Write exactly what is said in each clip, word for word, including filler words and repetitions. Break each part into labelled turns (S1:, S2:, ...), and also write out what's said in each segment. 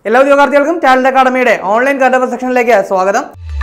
S1: എല്ലാ ഉദ്യോഗാർത്ഥികൾക്കും ടാലന്റ് അക്കാഡമിയുടെ ഓൺലൈൻ കറണ്ട് അഫയർസ് സെക്ഷനിലേക്ക് സ്വാഗതം.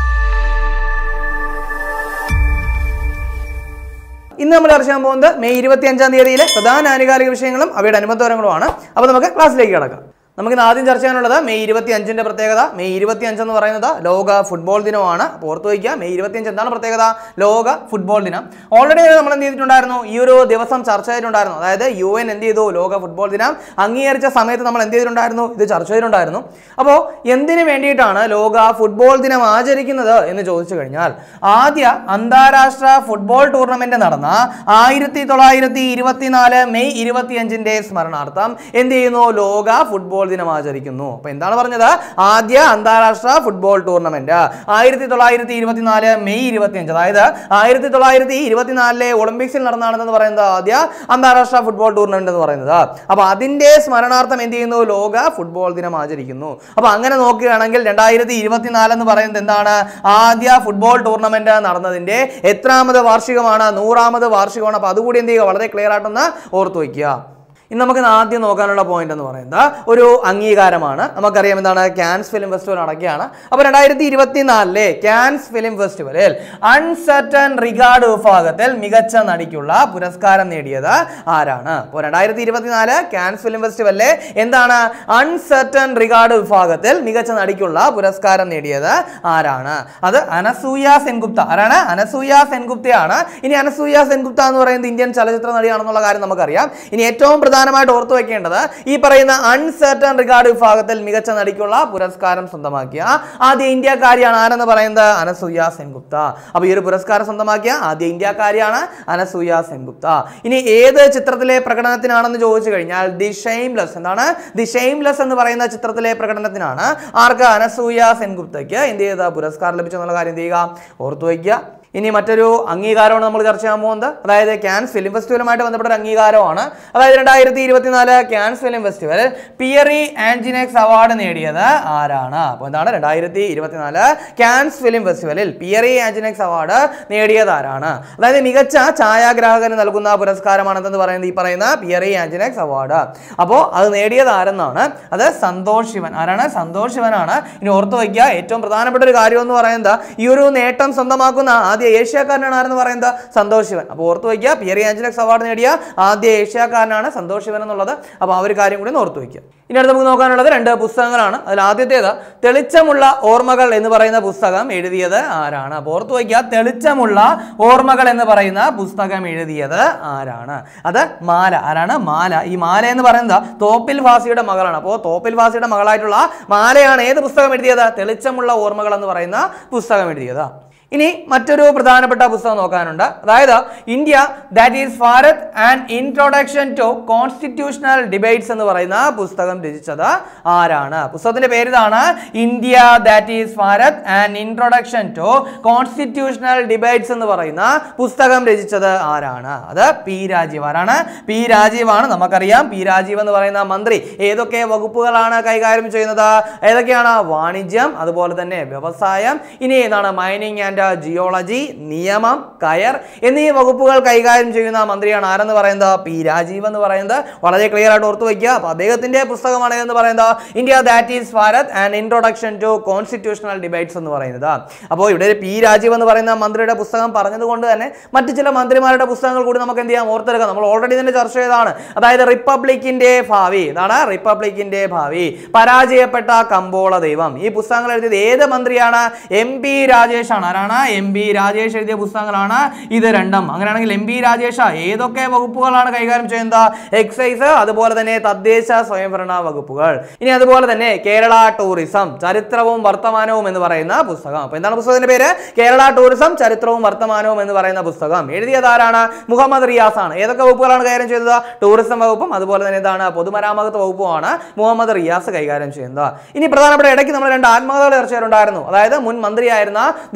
S1: ഇന്ന് നമ്മൾ ചർച്ച ചെയ്യാൻ പോകുന്നത് മെയ് ഇരുപത്തി അഞ്ചാം തീയതിയിലെ പ്രധാന ആനുകാലിക വിഷയങ്ങളും അവയുടെ അനുബന്ധപരങ്ങളുമാണ്. അപ്പോൾ നമുക്ക് ക്ലാസ്സിലേക്ക് കടക്കാം. നമുക്ക് ഇന്ന് ആദ്യം ചർച്ച ചെയ്യാനുള്ളത് മെയ് ഇരുപത്തി അഞ്ചിന്റെ പ്രത്യേകത. മെയ് ഇരുപത്തി അഞ്ച് എന്ന് പറയുന്നത് ലോക ഫുട്ബോൾ ദിനമാണ്. ഓർത്തു വയ്ക്കുക, മെയ് ഇരുപത്തി അഞ്ച് എന്താണ് പ്രത്യേകത? ലോക ഫുട്ബോൾ ദിനം. ഓൾറെഡി നമ്മൾ എന്ത് ചെയ്തിട്ടുണ്ടായിരുന്നു? ഈ ഒരു ദിവസം ചർച്ച ചെയ്തിട്ടുണ്ടായിരുന്നു. അതായത് യു എൻ എന്ത് ചെയ്തു? ലോക ഫുട്ബോൾ ദിനം അംഗീകരിച്ച സമയത്ത് നമ്മൾ എന്ത് ചെയ്തിട്ടുണ്ടായിരുന്നു? ഇത് ചർച്ച ചെയ്തിട്ടുണ്ടായിരുന്നു. അപ്പോൾ എന്തിനു വേണ്ടിയിട്ടാണ് ലോക ഫുട്ബോൾ ദിനം ആചരിക്കുന്നത് എന്ന് ചോദിച്ചു കഴിഞ്ഞാൽ, ആദ്യ അന്താരാഷ്ട്ര ഫുട്ബോൾ ടൂർണമെന്റ് നടന്ന ആയിരത്തി തൊള്ളായിരത്തി ഇരുപത്തിനാല് മെയ് ഇരുപത്തി അഞ്ചിന്റെ സ്മരണാർത്ഥം എന്ത് ചെയ്യുന്നു? ലോക ഫുട്ബോൾ ദിനം ആചരിക്കുന്നു. അപ്പൊ എന്താണ് പറഞ്ഞത്? ആദ്യ അന്താരാഷ്ട്ര ഫുട്ബോൾ ടൂർണമെന്റ് ആയിരത്തി തൊള്ളായിരത്തി ഇരുപത്തിനാല് മെയ് ഇരുപത്തി അഞ്ച്, അതായത് ആയിരത്തി തൊള്ളായിരത്തി ഇരുപത്തിനാലിലെ ഒളിമ്പിക്സിൽ നടന്നാണെന്ന് പറയുന്നത് ആദ്യ അന്താരാഷ്ട്ര ഫുട്ബോൾ ടൂർണമെന്റ് എന്ന് പറയുന്നത്. അപ്പൊ അതിന്റെ സ്മരണാർത്ഥം എന്ത് ചെയ്യുന്നു? ലോക ഫുട്ബോൾ ദിനം ആചരിക്കുന്നു. അപ്പൊ അങ്ങനെ നോക്കുകയാണെങ്കിൽ രണ്ടായിരത്തി ഇരുപത്തിനാല് എന്ന് പറയുന്നത് എന്താണ്? ആദ്യ ഫുട്ബോൾ ടൂർണമെന്റ് നടന്നതിന്റെ എത്രാമത് വാർഷികമാണ്? നൂറാമത് വാർഷികമാണ്. അപ്പൊ അതുകൂടി എന്ത് ചെയ്യുക? വളരെ ക്ലിയർ ആയിട്ടൊന്ന് ഓർത്തു വയ്ക്കുക. ഇനി നമുക്ക് ആദ്യം നോക്കാനുള്ള പോയിന്റ് എന്ന് പറയുന്നത് ഒരു അംഗീകാരമാണ്. നമുക്കറിയാം എന്താണ്? കാൻസ് ഫിലിം ഫെസ്റ്റിവൽ നടക്കുകയാണ്. അപ്പോൾ രണ്ടായിരത്തി ഇരുപത്തിനാലിലെ കാൻസ് ഫിലിം ഫെസ്റ്റിവലിൽ അൺസർട്ടൻ റിഗാർഡ് വിഭാഗത്തിൽ മികച്ച നടിക്കുള്ള പുരസ്കാരം നേടിയത് ആരാണ്? അപ്പോൾ രണ്ടായിരത്തി ഇരുപത്തിനാല് കാൻസ് ഫിലിം ഫെസ്റ്റിവലിലെ എന്താണ്? അൺസർട്ടൻ റിഗാർഡ് വിഭാഗത്തിൽ മികച്ച നടിക്കുള്ള പുരസ്കാരം നേടിയത് ആരാണ്? അത് അനസൂയ സെൻഗുപ്ത. ആരാണ്? അനസൂയ സെൻഗുപ്തയാണ്. ഇനി അനസൂയ സെൻഗുപ്ത എന്ന് പറയുന്നത് ഇന്ത്യൻ ചലച്ചിത്ര നടിയാണെന്നുള്ള കാര്യം നമുക്കറിയാം. ഇനി ഏറ്റവും പ്രധാനമായിട്ട് ഓർത്തു വെക്കേണ്ടത് ഈ പറയുന്ന അൺസർട്ടൻ റിഗാർഡ് വിഭാഗത്തിൽ മികച്ച നടിക്കുള്ള പുരസ്കാരം സ്വന്തമാക്കിയ ആദ്യ ഇന്ത്യക്കാരിയാണ് ആരെന്ന് പറയുന്നത്? അനസൂയ സെൻഗുപ്ത. അപ്പൊ ഈ ഒരു പുരസ്കാരം സ്വന്തമാക്കിയ ആദ്യ ഇന്ത്യക്കാരിയാണ് അനസൂയ സെൻഗുപ്ത. ഇനി ഏത് ചിത്രത്തിലെ പ്രകടനത്തിനാണെന്ന് ചോദിച്ചു കഴിഞ്ഞാൽ ദി ഷെയിംലെസ്. എന്താണ്? ദി ഷെയിംലെസ് എന്ന് പറയുന്ന ചിത്രത്തിലെ പ്രകടനത്തിനാണ് ആർക്ക്? അനസൂയ സെൻഗുപ്തയ്ക്ക് എന്ത് ചെയ്ത പുരസ്കാരം ലഭിച്ചെന്നുള്ള കാര്യം എന്ത് ചെയ്യുക? ഓർത്തു വയ്ക്കുക. ഇനി മറ്റൊരു അംഗീകാരമാണ് നമ്മൾ ചർച്ച ചെയ്യാൻ പോകുന്നത്. അതായത് കാൻസ് ഫിലിം ഫെസ്റ്റിവലുമായിട്ട് ബന്ധപ്പെട്ട ഒരു അംഗീകാരമാണ്. അതായത് രണ്ടായിരത്തി ഇരുപത്തിനാല് കാൻസ് ഫിലിം ഫെസ്റ്റിവലിൽ പിയറി ആൻജിനെക്സ് അവാർഡ് നേടിയത് ആരാണ്? അപ്പോൾ എന്താണ്? രണ്ടായിരത്തി ഇരുപത്തിനാല് കാൻസ് ഫിലിം ഫെസ്റ്റിവലിൽ പിയറി ആൻജിനെക്സ് അവാർഡ് നേടിയത് ആരാണ്? അതായത് മികച്ച ഛായാഗ്രാഹകന് നൽകുന്ന പുരസ്കാരമാണ് എന്തെന്ന് പറയുന്നത് ഈ പറയുന്ന പിയറി ആൻജിനെക്സ് അവാർഡ്. അപ്പോൾ അത് നേടിയത് ആരെന്നാണ്? അത് സന്തോഷ് ശിവൻ. ആരാണ്? സന്തോഷ് ശിവനാണ്. ഇനി ഓർത്തു വയ്ക്കുക, ഏറ്റവും പ്രധാനപ്പെട്ട ഒരു കാര്യം എന്ന് പറയുന്നത് ഈ ഒരു നേട്ടം സ്വന്തമാക്കുന്ന ആദ്യ ഏഷ്യക്കാരനാണ് ആരെന്ന് പറയുന്നത്? സന്തോഷ് ശിവൻ. അപ്പോൾ ഓർത്തു വയ്ക്കുക, പിയറി ആൻജിനെക്സ് അവാർഡ് നേടിയ ആദ്യ ഏഷ്യക്കാരനാണ് സന്തോഷ് ശിവൻ എന്നുള്ളത്. അപ്പോൾ ആ ഒരു കാര്യം കൂടി ഓർത്തു വയ്ക്കുക. ഇനി അടുത്ത് നമുക്ക് നോക്കാനുള്ളത് രണ്ട് പുസ്തകങ്ങളാണ്. അതിൽ ആദ്യത്തേത് തെളിച്ചമുള്ള ഓർമ്മകൾ എന്ന് പറയുന്ന പുസ്തകം എഴുതിയത് ആരാണ്? അപ്പോൾ ഓർത്തു വയ്ക്കുക, തെളിച്ചമുള്ള ഓർമ്മകൾ എന്ന് പറയുന്ന പുസ്തകം എഴുതിയത് ആരാണ്? അത് മാല. ആരാണ്? മാല. ഈ മാല എന്ന് പറയുന്നത് തോപ്പിൽ ഭാസിയുടെ മകളാണ്. അപ്പോൾ തോപ്പിൽ ഭാസിയുടെ മകളായിട്ടുള്ള മാലയാണ് ഏത് പുസ്തകം എഴുതിയത്? തെളിച്ചമുള്ള ഓർമ്മകൾ എന്ന് പറയുന്ന പുസ്തകം എഴുതിയത്. ഇനി മറ്റൊരു പ്രധാനപ്പെട്ട പുസ്തകം നോക്കാനുണ്ട്. അതായത് India that is Bharat and introduction to constitutional debates എന്ന് പറയുന്ന പുസ്തകം രചിച്ചത് ആരാണ്? പുസ്തകത്തിന്റെ പേര് ഇതാണ്, India that is Bharat and introduction to constitutional debates എന്ന് പറയുന്ന പുസ്തകം രചിച്ചത് ആരാണ്? അത് പി രാജീവ്. ആരാണ്? പി രാജീവാണ്. നമുക്കറിയാം പി രാജീവ് എന്ന് പറയുന്ന മന്ത്രി ഏതൊക്കെ വകുപ്പുകളാണ് കൈകാര്യം ചെയ്യുന്നത്? ഏതൊക്കെയാണ്? വാണിജ്യം, അതുപോലെ തന്നെ വ്യവസായം, ഇനി എന്താണ്? മൈനിങ് ആൻഡ് ജിയോളജി, നിയമം, കയർ എന്നീ വകുപ്പുകൾ കൈകാര്യം ചെയ്യുന്ന മന്ത്രിയാണ് ആരെന്ന് പറയുന്നത്? പി രാജീവ് എന്ന് പറയുന്നത്. വളരെ ക്ലിയർ ആയിട്ട് ഓർത്തു വയ്ക്കുക. അപ്പൊ അദ്ദേഹത്തിന്റെ പുസ്തകമാണ് എന്ന് പറയുന്നത് India that is Bharat and introduction to constitutional debates എന്ന് പറയുന്നത്. അപ്പോൾ ഇവിടെ പി രാജീവ് എന്ന് പറയുന്ന മന്ത്രിയുടെ പുസ്തകം പറഞ്ഞതുകൊണ്ട് തന്നെ മറ്റു ചില മന്ത്രിമാരുടെ പുസ്തകങ്ങൾ കൂടി നമുക്ക് എന്ത് ചെയ്യാം? ഓർത്തെടുക്കാം. നമ്മൾ ഓൾറെഡി തന്നെ ചർച്ച ചെയ്തതാണ്. അതായത് റിപ്പബ്ലിക്കിന്റെ ഭാവി. എന്താണ്? റിപ്പബ്ലിക്കിന്റെ ഭാവി, പരാജയപ്പെട്ട കമ്പോള ദൈവം. ഈ പുസ്തകങ്ങൾ എഴുതിയത് ഏത് മന്ത്രിയാണ്? എം പി രാജേഷ് ആണ്. ആരാണ്? എം പി രാജേഷ് എഴുതിയ പുസ്തകങ്ങളാണ് ഇത് രണ്ടും. അങ്ങനെയാണെങ്കിൽ എം പി രാജേഷ് ഏതൊക്കെ വകുപ്പുകളാണ് കൈകാര്യം ചെയ്യുന്നത്? എക്സൈസ്, അതുപോലെ തന്നെ തദ്ദേശ സ്വയംഭരണ വകുപ്പുകൾ. ഇനി അതുപോലെ തന്നെ കേരള ടൂറിസം, ചരിത്രവും വർത്തമാനവും എന്ന് പറയുന്ന പുസ്തകം. അപ്പൊ എന്താണ് പുസ്തകത്തിന്റെ പേര്? കേരള ടൂറിസം, ചരിത്രവും വർത്തമാനവും എന്ന് പറയുന്ന പുസ്തകം. എഴുതിയത് ആരാണ്? മുഹമ്മദ് റിയാസ് ആണ്. ഏതൊക്കെ വകുപ്പുകളാണ് കൈകാര്യം ചെയ്തത്? ടൂറിസം വകുപ്പും അതുപോലെ തന്നെ എന്താണ്? പൊതുമരാമത്ത് വകുപ്പുമാണ് മുഹമ്മദ് റിയാസ് കൈകാര്യം ചെയ്യുന്നത്. ഇനി പ്രധാനപ്പെട്ട ഇടയ്ക്ക് നമ്മൾ രണ്ട് ആത്മകഥകൾ ചർച്ച ചെയ്തിട്ടുണ്ടായിരുന്നു. അതായത് മുൻ മന്ത്രിയായിരുന്ന ദിവാകരൻ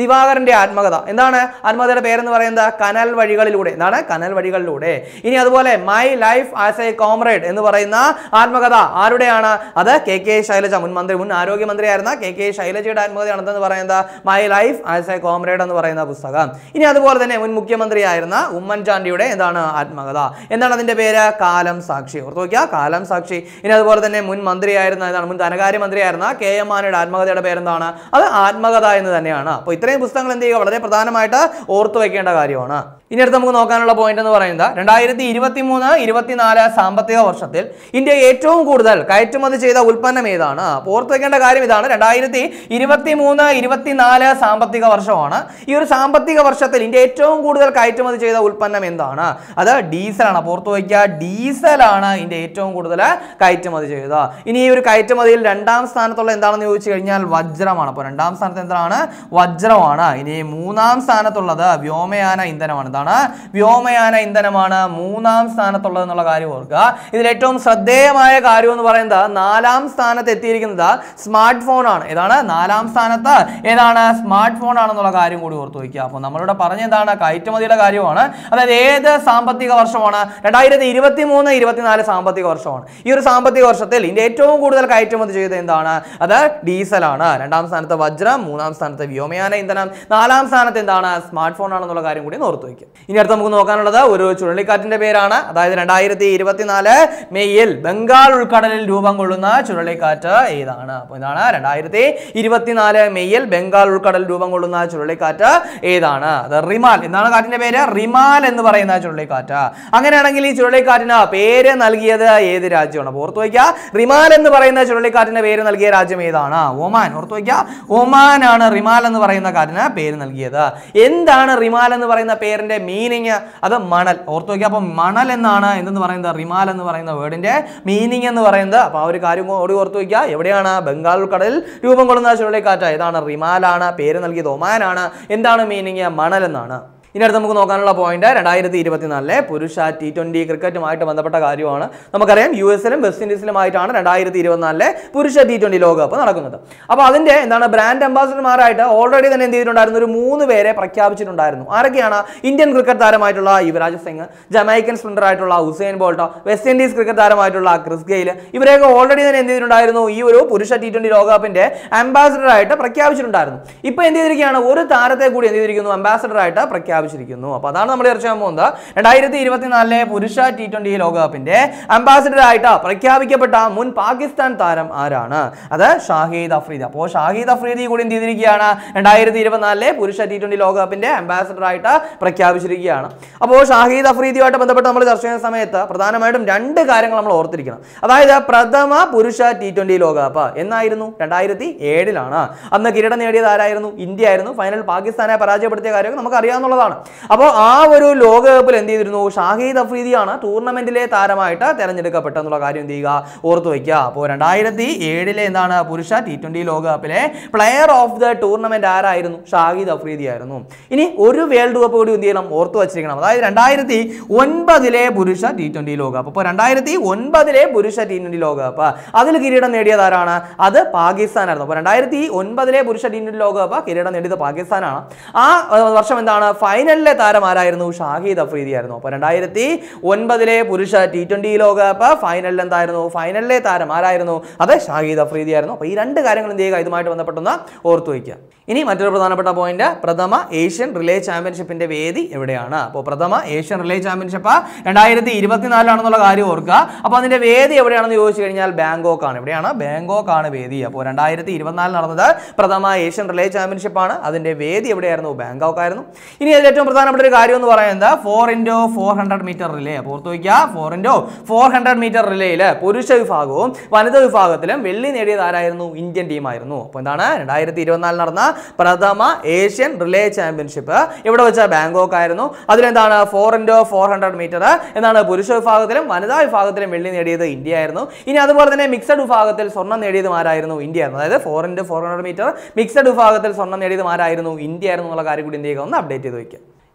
S1: നെഹ്റുവിന്റെ ആത്മകഥ. എന്താണ് ആത്മകഥയുടെ പേരെന്ന് പറയുന്നത്? കനൽ വഴികളിലൂടെ. എന്താണ്? കനൽ വഴികളിലൂടെ. ഇനി അതുപോലെ my life as a comrade എന്ന് പറയുന്ന ആത്മകഥ ആരുടെയാണ്? അത് കെ കെ ശൈലജ, മുൻ മന്ത്രി മുൻ ആരോഗ്യമന്ത്രിയായിരുന്ന കെ കെ ശൈലജയുടെ ആത്മകഥയാണെന്ന് പറയുന്നത് my life as a comrade എന്ന് പറയുന്ന പുസ്തകം. ഇനി അതുപോലെ തന്നെ മുൻ മുഖ്യമന്ത്രിയായിരുന്ന ഉമ്മൻചാണ്ടിയുടെ എന്താണ് ആത്മകഥ? എന്താണ് അതിന്റെ പേര്? കാലം സാക്ഷി. ഓർത്തു വയ്ക്കുക, കാലം സാക്ഷി. ഇനി അതുപോലെ തന്നെ മുൻ മന്ത്രിയായിരുന്ന എന്താണ് മുൻ ധനകാര്യമന്ത്രിയായിരുന്ന കെ എം മാണിയുടെ ആത്മകഥയുടെ പേരെന്താണ്? അത് ആത്മകഥ എന്ന് തന്നെയാണ്. അപ്പോൾ ഇത്രയും പുസ്തകങ്ങൾ എന്ത് ചെയ്യുക? വളരെ പ്രധാനമായിട്ട് ഓർത്തു വയ്ക്കേണ്ട കാര്യമാണ്. ഇനി അടുത്ത് നമുക്ക് നോക്കാനുള്ള പോയിന്റ് എന്ന് പറയുന്നത് രണ്ടായിരത്തി ഇരുപത്തി മൂന്ന് ഇരുപത്തിനാല് സാമ്പത്തിക വർഷത്തിൽ ഇന്ത്യ ഏറ്റവും കൂടുതൽ കയറ്റുമതി ചെയ്ത ഉൽപ്പന്നം ഏതാണ്? അപ്പോൾ ഓർത്ത് വെക്കേണ്ട കാര്യം ഇതാണ്, രണ്ടായിരത്തി ഇരുപത്തി മൂന്ന് ഇരുപത്തിനാല് സാമ്പത്തിക വർഷമാണ്. ഈ ഒരു സാമ്പത്തിക വർഷത്തിൽ ഇന്ത്യ ഏറ്റവും കൂടുതൽ കയറ്റുമതി ചെയ്ത ഉൽപ്പന്നം എന്താണ്? അത് ഡീസലാണ്. അപ്പോൾ ഓർത്ത് വയ്ക്കുക, ഡീസലാണ് ഇന്ത്യ ഏറ്റവും കൂടുതൽ കയറ്റുമതി ചെയ്തത്. ഇനി ഈ ഒരു കയറ്റുമതിയിൽ രണ്ടാം സ്ഥാനത്തുള്ള എന്താണെന്ന് ചോദിച്ചു കഴിഞ്ഞാൽ വജ്രമാണ്. അപ്പോൾ രണ്ടാം സ്ഥാനത്ത് എന്താണ്? വജ്രമാണ്. ഇനി മൂന്നാം സ്ഥാനത്തുള്ളത് വ്യോമയാന ഇന്ധനമാണ്. വ്യോമയാന ഇന്ധനമാണ് മൂന്നാം സ്ഥാനത്തുള്ളത് എന്നുള്ള കാര്യം ഓർക്കുക. ഇതിൽ ഏറ്റവും ശ്രദ്ധേയമായ കാര്യം എന്ന് പറയുന്നത് നാലാം സ്ഥാനത്ത് എത്തിയിരിക്കുന്നത് സ്മാർട്ട് ഫോൺ ആണ്. ഏതാണ് നാലാം സ്ഥാനത്ത്? ഏതാണ്? സ്മാർട്ട് ഫോൺ ആണെന്നുള്ള കാര്യം കൂടി ഓർത്തു വയ്ക്കുക. അപ്പോൾ നമ്മളിവിടെ പറഞ്ഞ എന്താണ്? കയറ്റുമതിയുടെ കാര്യമാണ്. അതായത് ഏത് സാമ്പത്തിക വർഷമാണ്? രണ്ടായിരത്തി ഇരുപത്തി മൂന്ന് ഇരുപത്തിനാല് സാമ്പത്തിക വർഷമാണ്. ഈ ഒരു സാമ്പത്തിക വർഷത്തിൽ ഇന്ത്യ ഏറ്റവും കൂടുതൽ കയറ്റുമതി ചെയ്തത് എന്താണ്? അത് ഡീസലാണ്. രണ്ടാം സ്ഥാനത്ത് വജ്രം, മൂന്നാം സ്ഥാനത്ത് വ്യോമയാന ഇന്ധനം, നാലാം സ്ഥാനത്ത് എന്താണ്? സ്മാർട്ട് ഫോൺ ആണെന്നുള്ള കാര്യം കൂടി ഓർത്തു വയ്ക്കുക. ഇനി അടുത്ത് നമുക്ക് നോക്കാനുള്ളത് ഒരു ചുഴലിക്കാറ്റിന്റെ പേരാണ്. അതായത് രണ്ടായിരത്തി ഇരുപത്തിനാല് മെയ്യിൽ ബംഗാൾ ഉൾക്കടലിൽ രൂപം കൊള്ളുന്ന ചുഴലിക്കാറ്റ് ഏതാണ്? അപ്പോൾ ഇതാണ് രണ്ടായിരത്തി ഇരുപത്തിനാല് മെയ്യിൽ ബംഗാൾ ഉൾക്കടലിൽ രൂപം കൊള്ളുന്ന ചുഴലിക്കാറ്റ് ഏതാണ്? അത് റിമാൽ. എന്താണ് കാറ്റിന്റെ പേര്? റിമാൽ എന്ന് പറയുന്ന ചുഴലിക്കാറ്റ്. അങ്ങനെയാണെങ്കിൽ ഈ ചുഴലിക്കാറ്റിന് പേര് നൽകിയത് ഏത് രാജ്യമാണ്? അപ്പോൾ ഓർത്തു വയ്ക്കുക, റിമാൽ എന്ന് പറയുന്ന ചുഴലിക്കാറ്റിന്റെ പേര് നൽകിയ രാജ്യം ഏതാണ്? ഒമാൻ. ഓർത്തു വയ്ക്കുക, ഒമാൻ ആണ് റിമാൽ എന്ന് പറയുന്ന കാറ്റിന് പേര് നൽകിയത്. എന്താണ് റിമാൽ എന്ന് പറയുന്ന പേരിന്റെ മീനിങ്? അത് മണൽ. ഓർത്തു വയ്ക്കുക. അപ്പൊ മണൽ എന്നാണ് എന്തെന്ന് പറയുന്നത്? റിമാൽ എന്ന് പറയുന്ന വേർഡിന്റെ മീനിങ് എന്ന് പറയുന്നത്. അപ്പൊ ആ ഒരു കാര്യം ഓടി ഓർത്തു വയ്ക്കുക. എവിടെയാണ്? ബംഗാൾ ഉൾക്കടലിൽ രൂപം കൊള്ളുന്ന ചുഴലിക്കാറ്റ് ഏതാണ്? റിമാലാണ്. പേര് നൽകിയത് ഒമാനാണ്. എന്താണ് മീനിങ്? മണൽ എന്നാണ്. ഇനി അടുത്ത് നമുക്ക് നോക്കാനുള്ള പോയിന്റ് രണ്ടായിരത്തി ഇരുപത്തിനാലിലെ പുരുഷ ടി ട്വന്റി ക്രിക്കറ്റുമായിട്ട് ബന്ധപ്പെട്ട കാര്യമാണ്. നമുക്കറിയാം യു എസിലും വെസ്റ്റ് ഇൻഡീസിലുമായിട്ടാണ് രണ്ടായിരത്തി ഇരുപത്തിനാലിലെ പുരുഷ ടി ട്വന്റി ലോകകപ്പ് നടക്കുന്നത്. അപ്പോൾ അതിന്റെ എന്താണ് ബ്രാൻഡ് അംബാസിഡർമാരായിട്ട് ഓൾറെഡി തന്നെ എന്ത് ചെയ്തിട്ടുണ്ടായിരുന്നു? ഒരു മൂന്ന് പേരെ പ്രഖ്യാപിച്ചിട്ടുണ്ടായിരുന്നു. ആരൊക്കെയാണ്? ഇന്ത്യൻ ക്രിക്കറ്റ് താരമായിട്ടുള്ള യുവരാജ് സിംഗ്, ജമൈക്കൻ സ്പിന്നർ ആയിട്ടുള്ള ഉസൈൻ ബോൾട്ടോ, വെസ്റ്റ് ഇൻഡീസ് ക്രിക്കറ്റ് താരമായിട്ടുള്ള ക്രിസ് ഗെയിൽ, ഇവരെയൊക്കെ ഓൾറെഡി തന്നെ എന്ത് ചെയ്തിട്ടുണ്ടായിരുന്നു? ഈ ഒരു പുരുഷ ടി ട്വന്റി ലോകകപ്പിന്റെ അംബാസിഡർ ആയിട്ട് പ്രഖ്യാപിച്ചിട്ടുണ്ടായിരുന്നു. ഇപ്പൊ എന്ത് ചെയ്തിരിക്കുകയാണ്? ഒരു താരത്തെ കൂടി എന്ത് ചെയ്തിരിക്കുന്നു? അംബാസിഡർ ആയിട്ട് പ്രഖ്യാപിച്ചിരിക്കുന്നു. അപ്പോൾ അതാണ് നമ്മൾ ചർച്ച ചെയ്യാൻ പോകുന്നത്. രണ്ടായിരത്തി ഇരുപത്തിനാലിലെ പുരുഷ ടി ട്വന്റി ലോകകപ്പിന്റെ അംബാസിഡർ ആയിട്ട് പ്രഖ്യാപിക്കപ്പെട്ട മുൻ പാകിസ്ഥാൻ താരം ആരാണ്? അത് ഷാഹിദ് അഫ്രീദി. അപ്പോൾ ഷാഹിദ് അഫ്രീദി കൂടി എന്ത് ചെയ്തിരിക്കുകയാണ്? രണ്ടായിരത്തി ഇരുപത്തിനാലിലെ പുരുഷ ടി ട്വന്റി ലോകകപ്പിന്റെ അംബാസിഡർ ആയിട്ട് പ്രഖ്യാപിച്ചിരിക്കുകയാണ്. അപ്പോൾ ഷാഹിദ് അഫ്രീദിയുമായിട്ട് ബന്ധപ്പെട്ട് നമ്മൾ ചർച്ച ചെയ്യുന്ന സമയത്ത് പ്രധാനമായിട്ടും രണ്ട് കാര്യങ്ങൾ നമ്മൾ ഓർത്തിരിക്കണം. അതായത് പ്രഥമ പുരുഷ ടി ട്വന്റി ലോകകപ്പ് എന്നായിരുന്നു? രണ്ടായിരത്തി ഏഴിലാണ്. അന്ന് കിരീടം നേടിയത് ആരായിരുന്നു? ഇന്ത്യ ആയിരുന്നു. ഫൈനൽ പാകിസ്ഥാനെ പരാജയപ്പെടുത്തിയ കാര്യം നമുക്ക് അറിയാവുന്നതാണ്. അപ്പോൾ ആ ഒരു ലോകകപ്പിൽ എന്ത് ചെയ്തിരുന്നു? ഷാഹിദ് അഫ്രീദിയാണ് ടൂർണമെന്റിലെ താരമായിട്ട് തെരഞ്ഞെടുക്കപ്പെട്ടെന്നുള്ള കാര്യം എന്ത് ചെയ്യുക? ഓർത്തു വയ്ക്കുക. അപ്പോൾ രണ്ടായിരത്തി ഏഴിലെ എന്താണ് പുരുഷ ടി ട്വന്റി ലോകകപ്പിലെ പ്ലെയർ ഓഫ് ദ ടൂർണമെന്റ് ആരായിരുന്നു? ഷാഹിദ് അഫ്രീദി ആയിരുന്നു. ഇനി ഒരു വേൾഡ് കപ്പ് കൂടി എന്ത് ചെയ്യണം? ഓർത്തു വച്ചിരിക്കണം. അതായത് രണ്ടായിരത്തി ഒൻപതിലെ പുരുഷ ടി ട്വന്റി ലോകകപ്പ്. അപ്പോൾ രണ്ടായിരത്തി ഒൻപതിലെ പുരുഷ ടി ട്വന്റി ലോകകപ്പ് അതിൽ കിരീടം നേടിയത് ആരാണ്? അത് പാകിസ്ഥാനായിരുന്നു. അപ്പോൾ രണ്ടായിരത്തി ഒൻപതിലെ പുരുഷ ടി ട്വന്റി ലോകകപ്പ് കിരീടം നേടിയത് പാകിസ്ഥാനാണ്. ആ വർഷം എന്താണ്? ഫൈനലിലെ താരം ആരായിരുന്നു? ഷാഹിദ് അഫ്രീദി ആയിരുന്നു. അപ്പോൾ രണ്ടായിരത്തി ഒൻപതിലെ പുരുഷ ടി ട്വന്റി ലോകകപ്പ് ഫൈനലിൽ എന്തായിരുന്നു? ഫൈനലിലെ താരം ആരായിരുന്നു? അത് ഷാഹിദ് അഫ്രീദി ആയിരുന്നു. അപ്പോൾ ഈ രണ്ട് കാര്യങ്ങൾ എന്ത് ചെയ്യുക? ഇതുമായിട്ട് ബന്ധപ്പെട്ടൊന്ന് ഓർത്തു വയ്ക്കുക. ഇനി മറ്റൊരു പ്രധാനപ്പെട്ട പോയിന്റ്, പ്രഥമ ഏഷ്യൻ റിലേ ചാമ്പ്യൻഷിപ്പിന്റെ വേദി എവിടെയാണ്? അപ്പോൾ പ്രഥമ ഏഷ്യൻ റിലേ ചാമ്പ്യൻഷിപ്പ് രണ്ടായിരത്തി ഇരുപത്തിനാലാണെന്നുള്ള കാര്യം ഓർക്കുക. അപ്പോൾ അതിന്റെ വേദി എവിടെയാണെന്ന് ചോദിച്ചു കഴിഞ്ഞാൽ ബാങ്കോക്ക് ആണ്. എവിടെയാണ്? ബാങ്കോക്ക് ആണ് വേദി. അപ്പോൾ രണ്ടായിരത്തി ഇരുപത്തിനാലിൽ നടന്നത് പ്രഥമ ഏഷ്യൻ റിലേ ചാമ്പ്യൻഷിപ്പ് ആണ്. അതിന്റെ വേദി എവിടെയായിരുന്നു? ബാങ്കോക്ക് ആയിരുന്നു. ഇനി അതിൽ ഏറ്റവും പ്രധാനപ്പെട്ട ഒരു കാര്യം എന്ന് പറയുന്നത് four into four hundred metre relay. അപ്പോൾ ഓർത്തു വയ്ക്കുക, four into four hundred metre റിലേയിൽ പുരുഷ വിഭാഗവും വനിതാ വിഭാഗത്തിലും വെള്ളി നേടിയത് ആരായിരുന്നു? ഇന്ത്യൻ ടീമായിരുന്നു. അപ്പോൾ എന്താണ്? രണ്ടായിരത്തി ഇരുപത്തിനാലിൽ നടന്ന പ്രഥമ ഏഷ്യൻ റിലേ ചാമ്പ്യൻഷിപ്പ് എവിടെ വെച്ചാൽ? ബാങ്കോക്ക് ആയിരുന്നു. അതിലെന്താണ്? Four into four hundred metre എന്താണ്? പുരുഷ വിഭാഗത്തിലും വനിതാ വിഭാഗത്തിലും വെള്ളി നേടിയത് ഇന്ത്യ ആയിരുന്നു. ഇനി അതുപോലെ തന്നെ മിക്സഡ് വിഭാഗത്തിൽ സ്വർണ്ണം നേടിയതും ആരായിരുന്നു? ഇന്ത്യ ആയിരുന്നു. അതായത് four into four hundred metre mixed വിഭാഗത്തിൽ സ്വർണ്ണം നേടിയതും ആരായിരുന്നു? ഇന്ത്യ ആയിരുന്നു എന്നുള്ള കാര്യം കൂടി ഇന്ത്യക്ക് ഒന്ന് അപ്ഡേറ്റ് ചെയ്ത് വയ്ക്കുക.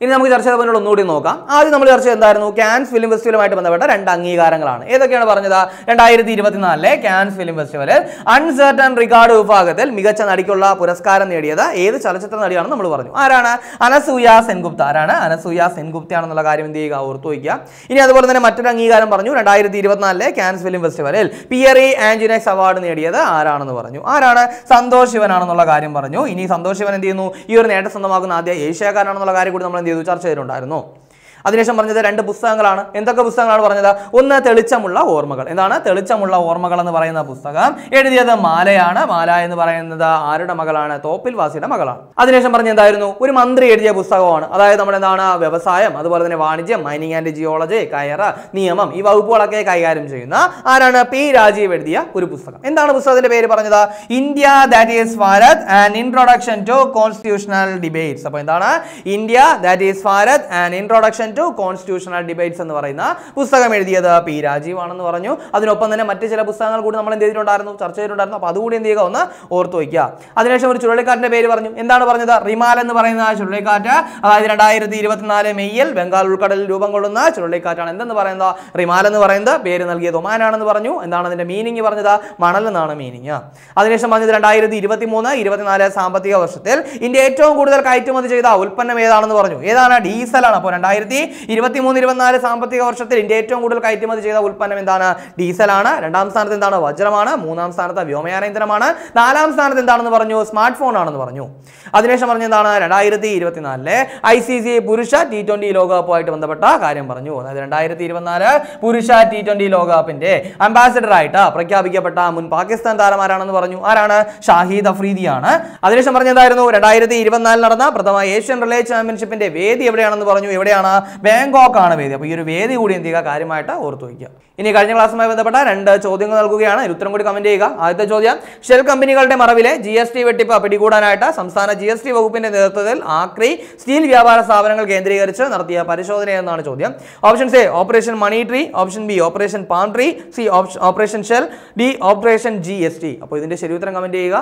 S1: ഇനി നമുക്ക് ചർച്ച ചെയ്തപ്പോൾ ഒന്നുകൂടി നോക്കാം. ആദ്യം നമ്മൾ ചർച്ച എന്തായിരുന്നു? കാൻസ് ഫിലിം ഫെസ്റ്റിവലുമായിട്ട് ബന്ധപ്പെട്ട രണ്ട് അംഗീകാരങ്ങളാണ്. ഏതൊക്കെയാണ് പറഞ്ഞത്? രണ്ടായിരത്തി ഇരുപത്തിനാലിലെ കാൻസ് ഫിലിം ഫെസ്റ്റിവലിൽ അൺസർട്ടൺ റിക്കാർഡ് വിഭാഗത്തിൽ മികച്ച നടിക്കുള്ള പുരസ്കാരം നേടിയത് ഏത് ചലച്ചിത്ര നടിയാണെന്ന് നമ്മൾ പറഞ്ഞു. ആരാണ്? അനസൂയ സെൻഗുപ്ത. ആരാണ്? അനസൂയ സെൻഗുപ്തയാണെന്നുള്ള കാര്യം എന്ത് ചെയ്യുക? ഓർത്തു വയ്ക്കുക. ഇനി അതുപോലെ തന്നെ മറ്റൊരു അംഗീകാരം പറഞ്ഞു. രണ്ടായിരത്തി ഇരുപത്തിനാലിലെ കാൻസ് ഫിലിം ഫെസ്റ്റിവലിൽ പിയറി ആൻജിനെക്സ് അവാർഡ് നേടിയത് ആരാണെന്ന് പറഞ്ഞു. ആരാണ്? സന്തോഷ് ശിവനാണെന്നുള്ള കാര്യം പറഞ്ഞു. ഇനി സന്തോഷ് ശിവൻ എന്ത് ചെയ്യുന്നു? ഈ ഒരു നേട്ടം സ്വന്തമാക്കുന്ന ആദ്യ ഏഷ്യക്കാരനാണെന്നുള്ള കാര്യം കൂടി നമ്മൾ എന്ത് ചെയ്തു? ചർച്ച ചെയ്തിട്ടുണ്ടായിരുന്നു. അതിനുശേഷം പറഞ്ഞത് രണ്ട് പുസ്തകങ്ങളാണ്. എന്തൊക്കെ പുസ്തകങ്ങളാണ് പറഞ്ഞത്? ഒന്ന് തെളിച്ചമുള്ള ഓർമ്മകൾ. എന്താണ് തെളിച്ചമുള്ള ഓർമ്മകൾ എന്ന് പറയുന്ന പുസ്തകം? എഴുതിയത് മാലയാണ്. മാല എന്ന് പറയുന്നത് ആരുടെ മകളാണ്? തോപ്പിൽ വാസിയുടെ മകളാണ്. അതിനുശേഷം പറഞ്ഞ എന്തായിരുന്നു? ഒരു മന്ത്രി എഴുതിയ പുസ്തകമാണ്. അതായത് നമ്മുടെ എന്താണ് വ്യവസായം, അതുപോലെ തന്നെ വാണിജ്യം, മൈനിങ് ആൻഡ് ജിയോളജി, കയർ, നിയമം, ഈ വകുപ്പുകളൊക്കെ കൈകാര്യം ചെയ്യുന്ന ആരാണ്? പി രാജീവ് എഴുതിയ ഒരു പുസ്തകം. എന്താണ് പുസ്തകത്തിന്റെ പേര് പറഞ്ഞത്? India that is Bharat an introduction to constitutional debates. അപ്പോൾ എന്താണ്? India that is Bharat an introduction to constitutional debates എന്ന് പറയുന്ന പുസ്തകം എഴുതിയത് പി രാജീവ് ആണെന്ന് പറഞ്ഞു. അതിനൊപ്പം തന്നെ മറ്റ് ചില പുസ്തകങ്ങൾ കൂടി നമ്മൾ എന്ത് ചെയ്തിട്ടുണ്ടായിരുന്നു? ചർച്ച ചെയ്തിട്ടുണ്ടായിരുന്നു. അപ്പോൾ അതുകൂടി എന്ത് ചെയ്യുക? ഒന്ന് ഓർത്തു വയ്ക്കുക. അതിനുശേഷം ഒരു ചുഴലിക്കാറ്റിന്റെ പേര് പറഞ്ഞു. എന്താണ് പറഞ്ഞത്? റിമാൽ എന്ന് പറയുന്ന ചുഴലിക്കാറ്റ്, അതായത് രണ്ടായിരത്തി ഇരുപത്തിനാല് മെയ്യിൽ ബംഗാൾ ഉൾക്കടലിൽ രൂപം കൊള്ളുന്ന ചുഴലിക്കാറ്റാണ്. എന്തെന്ന് പറയുന്നത്? റിമാൽ എന്ന് പറയുന്നത് പേര് നൽകിയത് ഒമാനാണെന്ന് പറഞ്ഞു. എന്താണ് അതിന്റെ മീനിങ് പറഞ്ഞത്? മണൽ എന്നാണ് മീനിങ്. അതിനുശേഷം പറഞ്ഞത് രണ്ടായിരത്തി ഇരുപത്തി മൂന്ന് ഇരുപത്തിനാല് സാമ്പത്തിക വർഷത്തിൽ ഇന്ത്യ ഏറ്റവും കൂടുതൽ കയറ്റുമതി ചെയ്ത ഉൽപ്പന്നം ഏതാണെന്ന് പറഞ്ഞു. ഏതാണ്? ഡീസലാണ്. അപ്പോൾ രണ്ടായിരത്തി ഇരുപത്തിമൂന്ന് ഇരുപത്തിനാല് സാമ്പത്തിക വർഷത്തിൽ ഇന്ത്യ ഏറ്റവും കൂടുതൽ കയറ്റുമതി ചെയ്ത ഉൽപ്പന്നം എന്താണ്? ഡീസലാണ്. രണ്ടാം സ്ഥാനത്ത് എന്താണ്? വജ്രമാണ്. മൂന്നാം സ്ഥാനത്ത് വ്യോമയാന ഇന്ധനമാണ്. നാലാം സ്ഥാനത്ത് എന്താണെന്ന് പറഞ്ഞു? സ്മാർട്ട് ഫോൺ ആണെന്ന് പറഞ്ഞു. അതിനുശേഷം പറഞ്ഞ എന്താണ്? രണ്ടായിരത്തി ഇരുപത്തിനാലിലെ ഐ സി സി പുരുഷ ടി ട്വന്റി ലോകകപ്പുമായിട്ട് ബന്ധപ്പെട്ട കാര്യം പറഞ്ഞു. അതായത് രണ്ടായിരത്തി ഇരുപത്തിനാല് പുരുഷ ടി ട്വന്റി ലോകകപ്പിന്റെ അംബാസിഡർ ആയിട്ട് പ്രഖ്യാപിക്കപ്പെട്ട മുൻ പാകിസ്ഥാൻ താരമാരാണെന്ന് പറഞ്ഞു. ആരാണ്? ഷാഹിദ് അഫ്രീദിയാണ്. അതിനുശേഷം പറഞ്ഞതായിരുന്നു രണ്ടായിരത്തി ഇരുപത്തിനാലിൽ നടന്ന പ്രഥമ ഏഷ്യൻ റിലേ ചാമ്പ്യൻഷിപ്പിന്റെ വേദി എവിടെയാണെന്ന് പറഞ്ഞു. എവിടെയാണ്? ബാങ്കോക്ക് ആണ് വേദി. അപ്പോൾ ഈ ഒരു വേദി കൂടി എന്ത് ചെയ്യുക? കാര്യമായിട്ട് ഓർത്തു വയ്ക്കുക. ഇനി കഴിഞ്ഞ ക്ലാസ്സുമായി ബന്ധപ്പെട്ട രണ്ട് ചോദ്യങ്ങൾ നൽകുകയാണ്. ഉത്തരം കൂടി കമന്റ് ചെയ്യുക. ആദ്യത്തെ ചോദ്യം: ഷെൽ കമ്പനികളുടെ മറവിലെ ജി എസ് ടി വെട്ടിപ്പ് പിടികൂടാനായിട്ട് സംസ്ഥാന ജി എസ് ടി വകുപ്പിന്റെ നേതൃത്വത്തിൽ ആക്രി സ്റ്റീൽ വ്യാപാര സ്ഥാപനങ്ങൾ കേന്ദ്രീകരിച്ച് നടത്തിയ പരിശോധന എന്നാണ് ചോദ്യം. Options A operation money tree, option B operation palm tree, C operation shell, D operation G S T. അപ്പോൾ ഇതിന്റെ ശരി ഉത്തരം കമന്റ് ചെയ്യുക.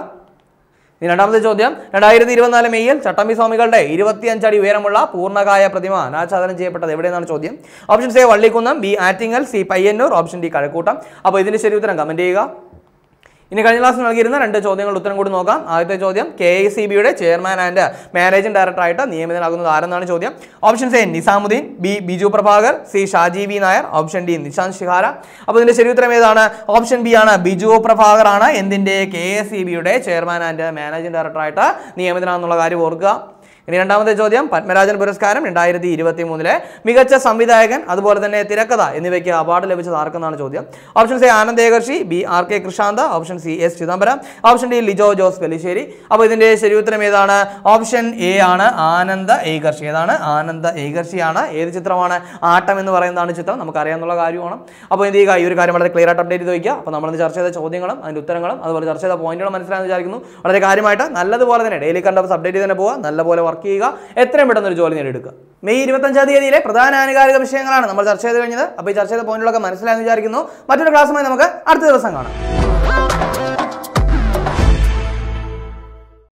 S1: ഇനി രണ്ടാമത്തെ ചോദ്യം: രണ്ടായിരത്തി ഇരുപത്തിനാല് മെയ്യിൽ ചട്ടമ്പി സ്വാമികളുടെ ഇരുപത്തിയഞ്ചടി ഉയരമുള്ള പൂർണ്ണകായ പ്രതിമ അനാച്ഛാദനം ചെയ്യപ്പെട്ടത് എവിടെയെന്നാണ് ചോദ്യം. Option A Vallikkunnam, B Attingal, C Payyanur, option D Kazhakkoottam. അപ്പോൾ ഇതിന്റെ ശരി ഉത്തരം കമന്റ് ചെയ്യുക. ഇനി കഴിഞ്ഞ ക്ലാസ്സിൽ നൽകിയിരുന്ന രണ്ട് ചോദ്യങ്ങളുടെ ഉത്തരം കൂടി നോക്കാം. ആദ്യത്തെ ചോദ്യം: കെ ഐ സി ബിയുടെ ചെയർമാൻ ആൻഡ് മാനേജിംഗ് ഡയറക്ടറായിട്ട് നിയമിതനാകുന്നത് ആരെന്നാണ് ചോദ്യം. Option A Nizamuddin, B Biju Prabhakar, C Shaji V Nair, option D Nishant Shihara. അപ്പോൾ ഇതിന്റെ ശരി ഉത്തരം ഏതാണ്? ഓപ്ഷൻ ബി ആണ്. ബിജു പ്രഭാകർ ആണ് എന്തിന്റെ? കെ ഐ സി ബിയുടെ ചെയർമാൻ ആൻഡ് മാനേജിംഗ് ഡയറക്ടറായിട്ട് നിയമിതനാണെന്നുള്ള കാര്യം ഓർക്കുക. ഇനി രണ്ടാമത്തെ ചോദ്യം: പത്മരാജൻ പുരസ്കാരം രണ്ടായിരത്തി ഇരുപത്തി മൂന്നിലെ മികച്ച സംവിധായകൻ അതുപോലെ തന്നെ തിരക്കഥ എന്നിവയ്ക്ക് അവാർഡ് ലഭിച്ചത് ആർക്കെന്നാണ് ചോദ്യം. Option A Anand Ekarshi, B R K Krishand, option C S Chidambaram, option D Lijo Jose Pellissery. അപ്പോൾ ഇതിന്റെ ശരി ഉത്തരം ഏതാണ്? ഓപ്ഷൻ എ ആണ്. ആനന്ദ് ഏകർഷി. ഏതാണ്? ആനന്ദ് ഏകർഷിയാണ്. ഏത് ചിത്രമാണ്? ആട്ടം എന്ന് പറയുന്നതാണ് ചിത്രം. നമുക്കറിയാവുന്ന കാര്യമാണ്. അപ്പോൾ എന്ത് ചെയ്യുക? ഈ ഒരു കാര്യം വളരെ ക്ലിയർ ആയിട്ട് അപ്ഡേറ്റ് ചെയ്ത് വയ്ക്കുക. അപ്പോൾ നമ്മൾ ചർച്ച ചെയ്ത ചോദ്യങ്ങളും അതിന്റെ ഉത്തരങ്ങളും അതുപോലെ ചർച്ച ചെയ്ത പോയിന്റുകളും മനസ്സിലായെന്ന് വിചാരിക്കുന്നു. വളരെ കാര്യമായിട്ട് നല്ലതുപോലെ തന്നെ ഡെയിലി കണ്ടപ്പോൾ അപ്ഡേറ്റ് ചെയ്ത് തന്നെ പോവുക. നല്ലപോലെ വർക്ക് ചെയ്യുക. എത്രയും പെട്ടെന്ന് ഒരു ജോലി നേടിയെടുക്കുക. മെയ് ഇരുപത്തഞ്ചാം തീയതിയിലെ പ്രധാന ആനുകാലിക വിഷയങ്ങളാണ് നമ്മൾ ചർച്ച ചെയ്ത് കഴിഞ്ഞത്. അപ്പോൾ ഈ ചർച്ച ചെയ്ത പോയിന്റുകളൊക്കെ മനസ്സിലായെന്ന് വിചാരിക്കുന്നു. മറ്റൊരു ക്ലാസ്സുമായി നമുക്ക് അടുത്ത ദിവസം കാണാം.